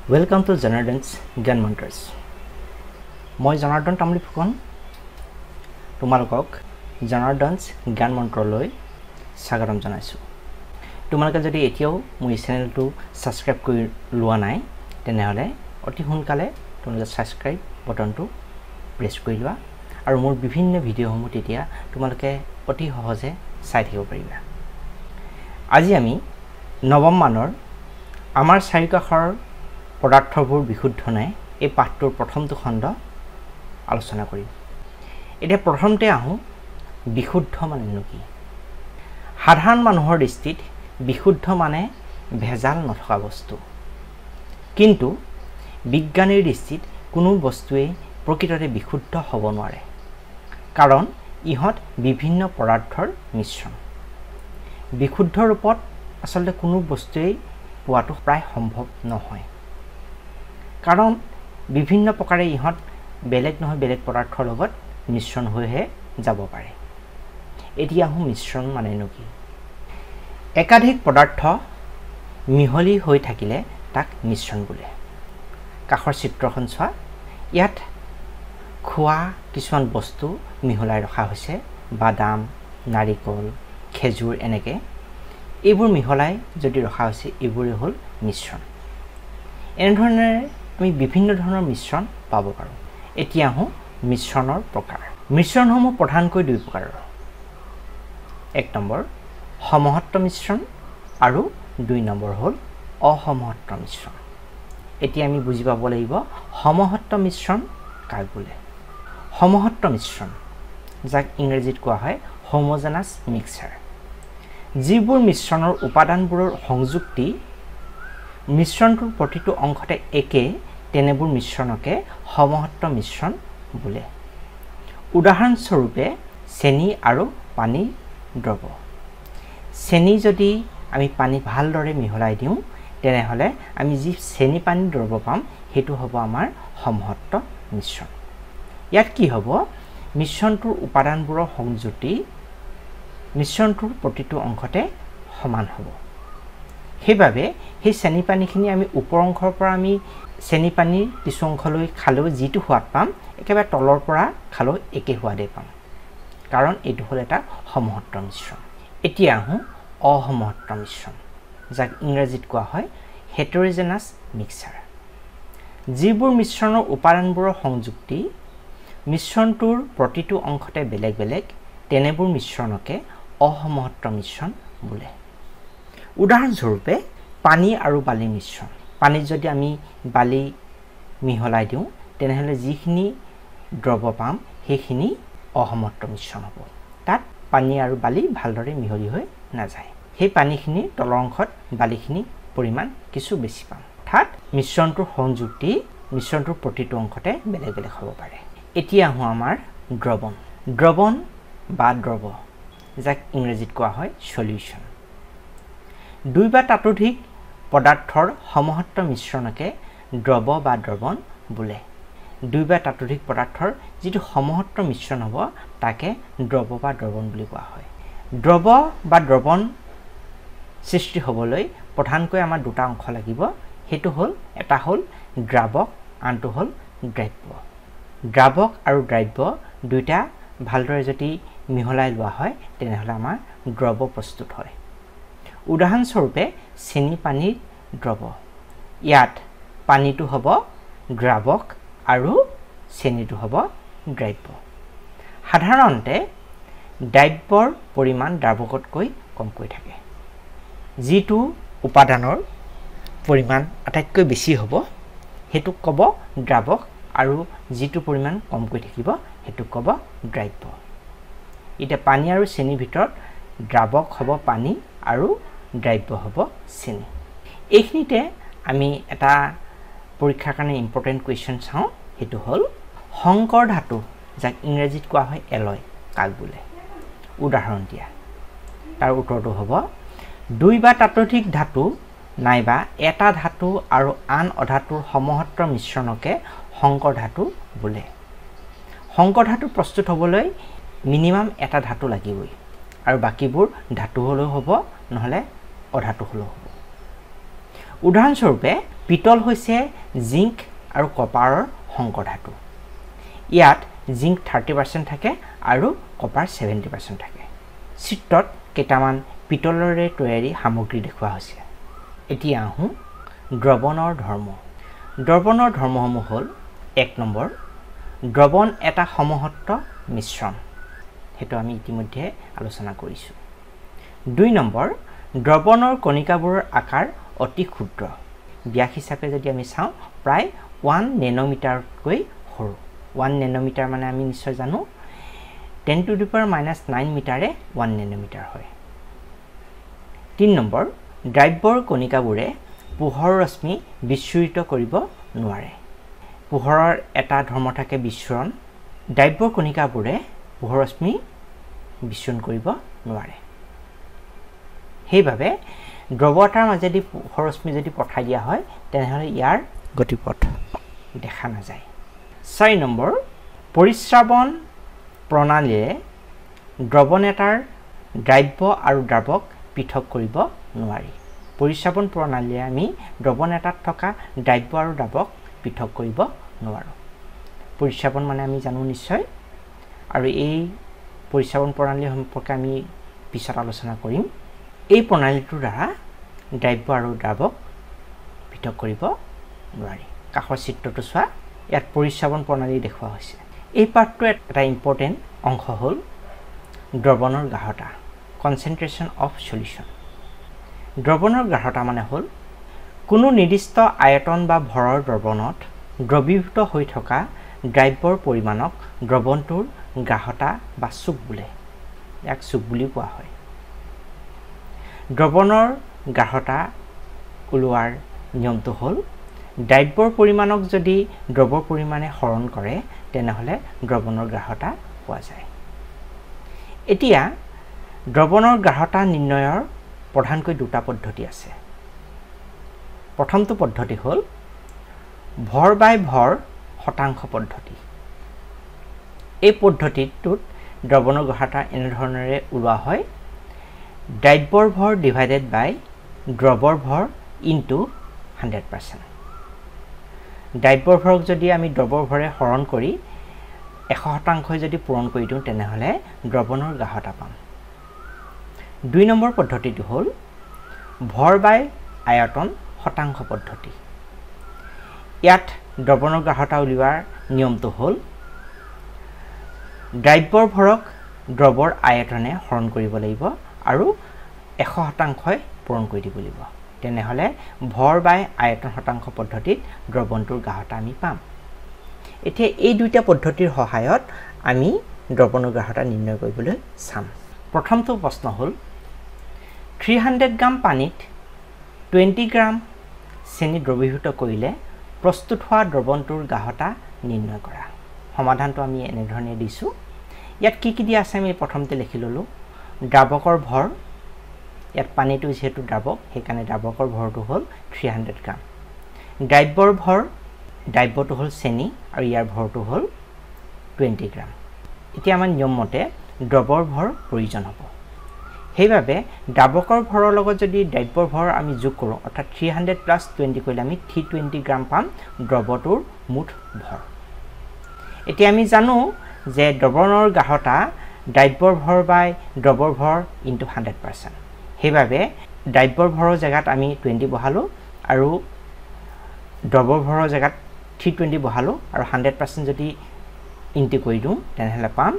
Welcome to Janardhan's Gyan Mantras. মই জনাৰ্দন তামুলী ফুকন তোমালোকক জনাৰ্দনছ জ্ঞান মন্ত্ৰলৈ স্বাগতম জনাইছোঁ। তোমালোকে যদি এতিয়াও মোৰ চেনেলটো সাবস্ক্ৰাইব কৰি লোৱা নাই তেনেহলে অতি সোনকালে তোমালোকে সাবস্ক্ৰাইব বাটনটো প্ৰেছ কৰি লোৱা আৰু মোৰ বিভিন্ন ভিডিঅ'সমূহ তেতিয়া তোমালোকে অতি সহজে চাই থাকিব পাৰিবা। আজি আমি নৱম মানৰ আমাৰ চাৰিকাষৰ পদাৰ্থবোৰ বিশুদ্ধ নাই এই পাঠটোৰ প্ৰথমটো খণ্ড আলোচনা কৰিম। এতিয়া প্ৰথমতে আহো বিশুদ্ধ মানে কি। সাধাৰণ মানুহৰ দৃষ্টিত বিশুদ্ধ মানে ভেজাল নথকা বস্তু, কিন্তু বিজ্ঞানীৰ দৃষ্টিত কোনো বস্তুৱে প্ৰকৃততে বিশুদ্ধ হ'ব নোৱাৰে, কাৰণ ইহঁত বিভিন্ন পদাৰ্থৰ মিশ্ৰণ। বিশুদ্ধ ৰূপত আচলতে কোনো বস্তুৱেই পোৱাটো প্ৰায় সম্ভৱ নহয়, কাৰণ বিভিন্ন প্ৰকাৰে ইহঁত বেলেগ নহয় বেলেগ পদাৰ্থৰ লগত মিশ্ৰণ হৈহে যাব পাৰে। এতিয়া আহোঁ মিশ্ৰণ মানে কি। একাধিক পদাৰ্থ মিহলি হৈ থাকিলে তাক মিশ্ৰণ বোলে। কাষৰ চিত্ৰখন চোৱা, ইয়াত খোৱা কিছুমান বস্তু মিহলাই ৰখা হৈছে, বাদাম, নাৰিকল, খেজুৰ এনেকৈ এইবোৰ মিহলাই যদি ৰখা হৈছে এইবোৰে হ'ল মিশ্ৰণ। এনেধৰণে আমি বিভিন্ন ধৰণৰ মিশ্ৰণ পাব পাৰোঁ। এতিয়া আহোঁ মিশ্ৰণৰ প্ৰকাৰ। মিশ্ৰণসমূহ প্ৰধানকৈ দুই প্ৰকাৰৰ। এক নম্বৰ সমহট্ট মিশ্ৰণ আৰু দুই নম্বৰ হ'ল অসমহট্ট মিশ্ৰণ। এতিয়া আমি বুজি পাব লাগিব সমহট্ট মিশ্ৰণ কাক বোলে। সমহট্ট মিশ্ৰণ, যাক ইংৰাজীত কোৱা হয় হোমোজেনাছ মিক্সাৰ, যিবোৰ মিশ্ৰণৰ উপাদানবোৰৰ সংযুক্তি মিশ্ৰণটোৰ প্ৰতিটো অংশতে একে, তেনেবোৰ মিশ্ৰণকে সমহট্ট মিশ্ৰণ বোলে। উদাহৰণস্বৰূপে চেনি আৰু পানী দ্ৰৱ। চেনি যদি আমি পানীত ভালদৰে মিহলাই দিওঁ তেনেহ'লে আমি যি চেনি পানী দ্ৰৱ পাম সেইটো হ'ব আমাৰ সমহট্ট মিশ্ৰণ। ইয়াত কি হ'ব, মিশ্ৰণটোৰ উপাদানবোৰৰ সংযুক্তি মিশ্ৰণটোৰ প্ৰতিটো অংশতে সমান হ'ব। সেইবাবে সেই চেনি পানীখিনি আমি ওপৰ অংশৰ পৰা আমি চেনি পানীৰ কিছু অংশলৈ খালেও যিটো সোৱাদ পাম একেবাৰে তলৰ পৰা খালেও একে সোৱাদেই পাম, কাৰণ এইটো হ'ল এটা সমহট্ট মিশ্ৰণ। এতিয়া আহোঁ অসমহট্ট মিশ্ৰণ, যাক ইংৰাজীত কোৱা হয় হেটেৰোজেনাছ মিক্সাৰ। যিবোৰ মিশ্ৰণৰ উপাদানবোৰৰ সংযুক্তি মিশ্ৰণটোৰ প্ৰতিটো অংশতে বেলেগ বেলেগ, তেনেবোৰ মিশ্ৰণকে অসমহট্ট মিশ্ৰণ বোলে। উদাহৰণস্বৰূপে পানী আৰু বালিৰ মিশ্ৰণ। পানীত যদি আমি বালি মিহলাই দিওঁ তেনেহ'লে যিখিনি দ্ৰৱ পাম সেইখিনি অসমহট্ট মিশ্ৰণ হ'ব। তাত পানী আৰু বালি ভালদৰে মিহলি হৈ নাযায়, সেই পানীখিনিৰ তলৰ অংশত বালিখিনি পৰিমাণ কিছু বেছি পাম। অৰ্থাৎ মিশ্ৰণটোৰ সংযুক্তি মিশ্ৰণটোৰ প্ৰতিটো অংশতে বেলেগ বেলেগ হ'ব পাৰে। এতিয়া আহোঁ আমাৰ দ্ৰৱণ। দ্ৰৱণ বা দ্ৰৱ, যাক ইংৰাজীত কোৱা হয় সলিউশ্যন। দুই বা ততোধিক পদাৰ্থৰ সমহট্ট মিশ্ৰণকে দ্ৰৱ বা দ্ৰৱণ বোলে। দুই বা ততোধিক পদাৰ্থৰ যিটো সমহট্ট মিশ্ৰণ হ'ব তাকে দ্ৰৱ বা দ্ৰৱণ বুলি কোৱা হয়। দ্ৰৱ বা দ্ৰৱণ সৃষ্টি হ'বলৈ প্ৰধানকৈ আমাৰ দুটা অংশ লাগিব। সেইটো হ'ল, এটা হ'ল দ্ৰাৱক, আনটো হ'ল দ্ৰব্য। দ্ৰাৱক আৰু দ্ৰব্য দুইটা ভালদৰে যদি মিহলাই লোৱা হয় তেনেহ'লে আমাৰ দ্ৰৱ প্ৰস্তুত হয়। উদাহৰণস্বৰূপে চেনি পানীৰ দ্ৰৱ। ইয়াত পানীটো হ'ব দ্ৰাৱক আৰু চেনিটো হ'ব দ্ৰব্য। সাধাৰণতে দ্ৰব্যৰ পৰিমাণ দ্ৰাৱকতকৈ কমকৈ থাকে। যিটো উপাদানৰ পৰিমাণ আটাইতকৈ বেছি হ'ব সেইটোক ক'ব দ্ৰাৱক, আৰু যিটো পৰিমাণ কমকৈ থাকিব সেইটোক ক'ব দ্ৰব্য। এতিয়া পানী আৰু চেনিৰ ভিতৰত দ্ৰাৱক হ'ব পানী আৰু দ্ৰব্য হ'ব চেনি। এইখিনিতে আমি এটা পৰীক্ষাৰ কাৰণে ইম্পৰ্টেণ্ট কুৱেশ্যন চাওঁ, সেইটো হ'ল সংকৰ ধাতু, যাক ইংৰাজীত কোৱা হয় এলয়, কাক বোলে। উদাহৰণ দিয়া, তাৰ উত্তৰটো হ'ব দুই বা ততোধিক ধাতু নাইবা এটা ধাতু আৰু আন অধাতুৰ সমহট্ট মিশ্ৰণকে সংকৰ ধাতু বোলে। সংকৰ ধাতু প্ৰস্তুত হ'বলৈ মিনিমাম এটা ধাতু লাগিবই, আৰু বাকীবোৰ ধাতু হ'লেও হ'ব নহ'লে অধাতু হ'লেও হ'ব। উদাহৰণস্বৰূপে পিতল হৈছে জিংক আৰু কপাৰৰ সংকৰ ধাতু ইয়াত জিংক 30% থাকে আৰু কপাৰ 70% থাকে চিত্ৰত কেইটামান পিতলৰে তৈয়াৰী সামগ্ৰী দেখুওৱা হৈছে এতিয়া আহো দ্ৰৱণৰ ধৰ্ম দ্ৰৱণৰ ধৰ্মসমূহ হ'ল 1 নম্বৰ দ্ৰৱণ এটা সমহত্ব মিশ্ৰণ হেতু আমি ইতিমধ্যে আলোচনা কৰিছো 2 নম্বৰ দ্ৰৱণৰ কণিকাবোৰৰ আকাৰ অতি ক্ষুদ্ৰ ব্যাস হিচাপে যদি আমি চাওঁ প্ৰায় 1 নেনোমিটাৰকৈ সৰু 1 নেনোমিটাৰ মানে আমি নিশ্চয় জানো 10 to the power -9 মিটাৰে 1 নেনোমিটাৰ হয় 3 নম্বৰ দ্ৰব্যৰ কণিকাবোৰে পোহৰ ৰশ্মি বিচ্ছুৰিত কৰিব নোৱাৰে পোহৰৰ এটা ধৰ্ম থাকে বিচ্ছুৰণ দ্ৰব্যৰ কণিকাবোৰে পোহৰ ৰশ্মি বিচ্ছুৰণ কৰিব নোৱাৰে সেইভাবে দ্ৰৱতাৰ মাজেদি পোহৰ ৰশ্মি যদি পঠাই দিয়া হয় তেনেহলে ইয়াৰ গতিপথ দেখা নাযায় 4 নম্বৰ পৰিশ্ৰাবণ প্ৰণালীৰে দ্ৰৱণ এটাৰ দ্ৰব্য আৰু দ্ৰাৱক পৃথক কৰিব নোৱাৰি পৰিশ্ৰাবণ প্ৰণালীৰে আমি দ্ৰৱণ এটাত থকা দ্ৰব্য আৰু দ্ৰাৱক পৃথক কৰিব নোৱাৰো পৰিশ্ৰাবণ মানে আমি জানো নিশ্চয় আৰু এই পৰিশ্ৰাবণ প্ৰণালী সম্পৰ্কে আমি পিছত আলোচনা কৰিম এই প্ৰণালীটোৰ দ্বাৰা দ্ৰব্য আৰু দ্ৰাৱক পৃথক কৰিব নোৱাৰি কাষৰ চিত্ৰটো চোৱা ইয়াত পৰিশ্ৰাবণ প্ৰণালী দেখুওৱা হৈছে এই পাৰ্টটো এটা ইম্পৰ্টেন্ট অংশ হ'ল দ্ৰৱণৰ গাঢ়তা কনসেন্ট্ৰেশন অফ সলিউশন দ্ৰৱণৰ গাঢ়তা মানে হ'ল কোনো নিৰ্দিষ্ট আয়তন বা ভৰৰ দ্ৰৱণত দ্ৰৱীভূত হৈ থকা দ্ৰব্যৰ পৰিমাণক দ্ৰৱণটোৰ গাঢ়তা বা চুক বোলে ইয়াক চুক বুলি কোৱা হয় দ্ৰৱণৰ গাঢ়তা উলোৱাৰ নিয়মটো হ'ল দ্ৰব্যৰ পৰিমাণক যদি দ্ৰৱৰ পৰিমাণে হৰণ কৰে তেনেহলে দ্ৰৱণৰ গাঢ়তা পোৱা যায় এতিয়া দ্ৰৱণৰ গাঢ়তা নিৰ্ণয়ৰ প্ৰধানকৈ দুটা পদ্ধতি আছে প্ৰথমটো পদ্ধতি হ'ল ভৰ বাই ভৰ শতাংশ পদ্ধতি এই পদ্ধতিটোত দ্ৰৱণৰ গাঢ়তা এনে ধৰণেৰে উলোৱা হয় দ্ৰব্যৰ ভৰ ডিভাইডেড বাই দ্ৰৱৰ ভৰ ইনটু 100% দ্ৰব্যৰ ভৰক যদি আমি দ্ৰৱৰ ভৰে হৰণ কৰি 100% যদি পূৰণ কৰি দিওঁ তেনেহলে দ্ৰৱণৰ গাঢ়তা পাম 2 নম্বৰ পদ্ধতিটো হ'ল ভৰ বাই আয়তন শতাংশ পদ্ধতি ইয়াত দ্ৰৱণৰ গাঢ়তা উলিওৱাৰ নিয়মটো হ'ল দ্ৰব্যৰ ভৰক দ্ৰৱৰ আয়তনে হৰণ কৰিব লাগিব আৰু 100% পূৰণ কৰি দিব লাগিব তেনেহলে ভৰ বাই আয়তন শতাংশ পদ্ধতিত দ্ৰৱণটোৰ গাঢ়তা আমি পাম এতিয়া এই দুইটা পদ্ধতিৰ সহায়ত আমি দ্ৰৱণৰ গাঢ়তা নিৰ্ণয় কৰিবলৈ চাম প্ৰথমটো প্ৰশ্ন হ'ল 300 গ্ৰাম পানীত 20 গ্ৰাম চেনি দ্ৰৱীভূত কৰিলে প্ৰস্তুত হোৱা দ্ৰৱণটোৰ গাঢ়তা নিৰ্ণয় কৰা সমাধানটো আমি এনে ধৰণে দিছো ইয়াত কি কি দিয়া আছে আমি প্ৰথমতে লিখি ললো দ্ৰাৱকৰ ভৰ ইয়াত পানীটো যেহেতু দ্ৰাৱক সেইকাৰণে দ্ৰাৱকৰ ভৰটো হ'ল 300 গ্ৰাম দ্ৰব্যৰ ভৰ দ্ৰব্যটো হ'ল চেনি আৰু ইয়াৰ ভৰটো হ'ল 20 গ্ৰাম এতিয়া আমাৰ নিয়ম মতে দ্ৰৱৰ ভৰ প্ৰয়োজন হ'ব সেইভাবে দ্ৰাৱকৰ ভৰৰ লগত যদি দ্ৰব্যৰ ভৰ আমি যোগ কৰো অৰ্থাৎ 300 + 20 কৰিলে আমি 320 গ্ৰাম পাম দ্ৰৱটোৰ মুঠ ভৰ এতিয়া আমি জানো যে দ্ৰৱণৰ গাঢ়তা দ্ৰব্যৰ ভৰ বাই দ্ৰৱৰ ভৰ ইনটু 100% সেইভাবে দ্ৰব্যৰ ভৰৰ জায়গাত আমি 20 বহালো আৰু দ্ৰৱৰ ভৰৰ জায়গাত 320 বহালো আৰু 100% যদি ইনটু কৰি দিওঁ তেনেহলে পাম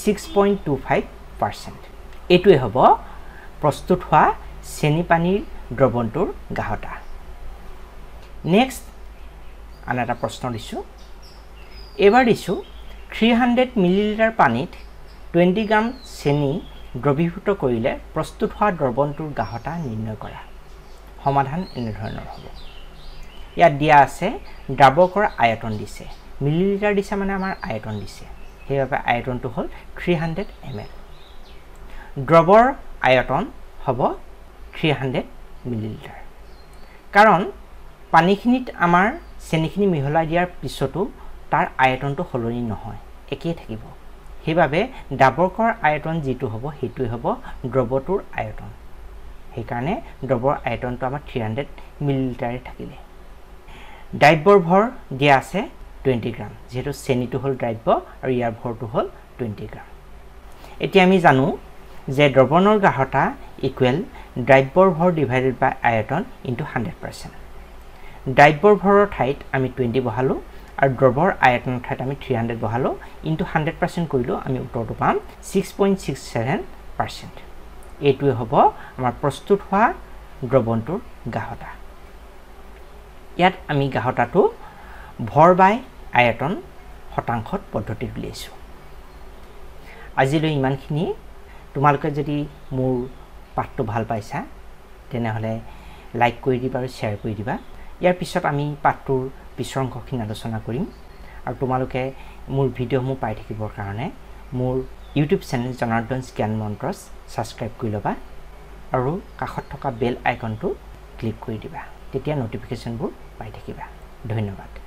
6.25% এটোৱে হ'ব প্ৰস্তুত হোৱা চেনি পানীৰ দ্ৰৱণটোৰ গাঢ়তা নেক্সট আন এটা প্ৰশ্ন দিছো এবাৰ দিছো 300 মিলিলিটাৰ পানীত 20 গ্ৰাম চেনি দ্ৰৱীভূত কৰিলে প্ৰস্তুত হোৱা দ্ৰৱণটোৰ গাঢ়তা নিৰ্ণয় কৰা সমাধান এনে ধৰণৰ হ'ব ইয়াত দিয়া আছে দ্ৰাৱকৰ আয়তন দিছে মিলিলিটাৰ দিছে মানে আমাৰ আয়তন দিছে সেইভাবে আয়তনটো হ'ল 300 ml দ্ৰৱৰ আয়তন হ'ব 300 মিলিলিটাৰ কাৰণ পানীখিনিত আমাৰ চেনিখিনি মিহলাই দিয়াৰ পিছতো তাৰ আয়তনটো সলনি নহয় একেই থাকিব সেইভাবে দ্ৰাৱকৰ আয়তন যেটো হ'ব হেতুই হ'ব দ্ৰৱটোৰ আয়তন সেইকাৰণে দ্ৰৱৰ আয়তনটো আমাৰ 300 মিলিলিটাৰে থাকিলে দ্ৰব্যৰ ভৰ দিয়া আছে 20 গ্ৰাম যেহেতু চেনিটো হল দ্ৰব্য আৰু ইয়াৰ ভৰটো হল 20 গ্ৰাম এতিয়া আমি জানো যে দ্ৰৱণৰ গাঢ়তা ইকুৱেল দ্ৰব্যৰ ভৰ ডিভাইডেড বাই আয়তন ইনটু 100% দ্ৰব্যৰ ভৰৰ ঠাইত আমি 20 বহালো আৰু দ্ৰৱৰ আয়তনৰ ঠাইত আমি 300 বহালো ইনটু 100% কৰিলো আমি উত্তৰটো পাম 6.67% এইটোৱে হ'ব আমাৰ প্ৰস্তুত হোৱা দ্ৰৱণটোৰ গাঢ়তা ইয়াত আমি গাঢ়তাটো ভৰ বাই আয়তন শতাংশত পদ্ধতিত উলিয়াইছো আজিলৈ ইমানখিনি তোমালোকে যদি মোৰ পাঠটো ভাল পাইছা তেনেহলে লাইক কৰি দিবা আৰু শেয়াৰ কৰি দিবা ইয়াৰ পিছত আমি পাঠটোৰ পিছৰ অংশখিনি আলোচনা কৰিম আৰু তোমালোকে মোৰ ভিডিঅ'সমূহ পাই থাকিবৰ কাৰণে মোৰ ইউটিউব চেনেল জনাৰ্দনছ জ্ঞান মন্ত্ৰছ সাবস্ক্ৰাইব কৰি লবা আৰু কাষত থকা বেল আইকনটো ক্লিক কৰি দিবা তেতিয়া নটিফিকেশনবোৰ পাই থাকিবা ধন্যবাদ